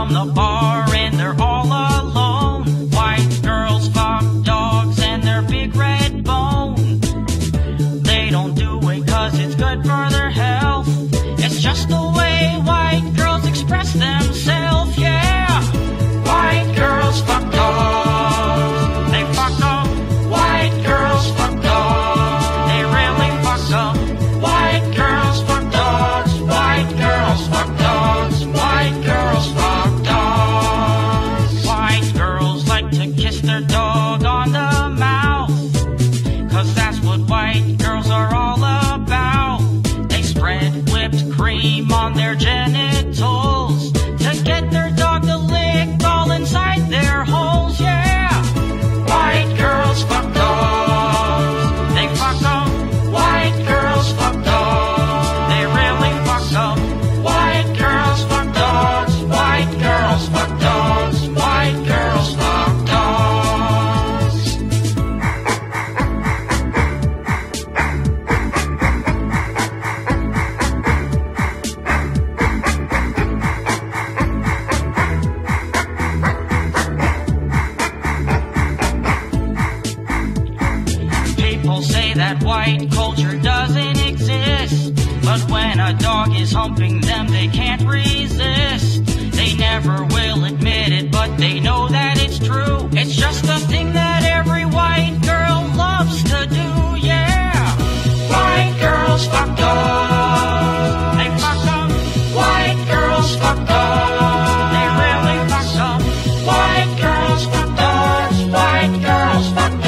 from the bar and they're all alone. White girls fuck dogs and their big red bone. They don't do it 'cause it's good for their health. It's just the way white girls express themselves, yeah. White girls fuck dogs. They fuck them. White girls fuck dogs. They really fuck them. White girls fuck dogs. White girls fuck dogs. White girls fuck dogs. White girls like to kiss their dog on the mouth, 'cause that's what white girls are all about. They spread whipped cream on their genitals to get their dog to lick all inside their holes, yeah. White girls fuck dogs. They fuck them. White girls fuck dogs. They really fuck them. White girls fuck dogs. White girls fuck dogs. White girls fuck dogs. People say that white culture doesn't exist, but when a dog is humping them, they can't resist. They never will admit it, but they know that it's true. It's just a thing that every white girl loves to do, yeah. White girls fuck dogs. They fuck them. White girls fuck dogs. They really fuck them. White girls fuck dogs. White girls fuck dogs.